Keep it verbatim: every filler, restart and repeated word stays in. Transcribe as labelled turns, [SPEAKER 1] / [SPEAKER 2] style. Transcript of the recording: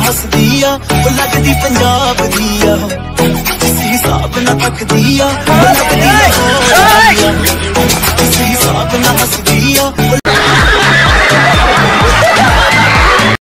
[SPEAKER 1] हसदी आ वो लगदी पंजाब दी आ किसी हिसाब ना तकदी आ वो लगदी किसी हिसाब ना हसदी आ।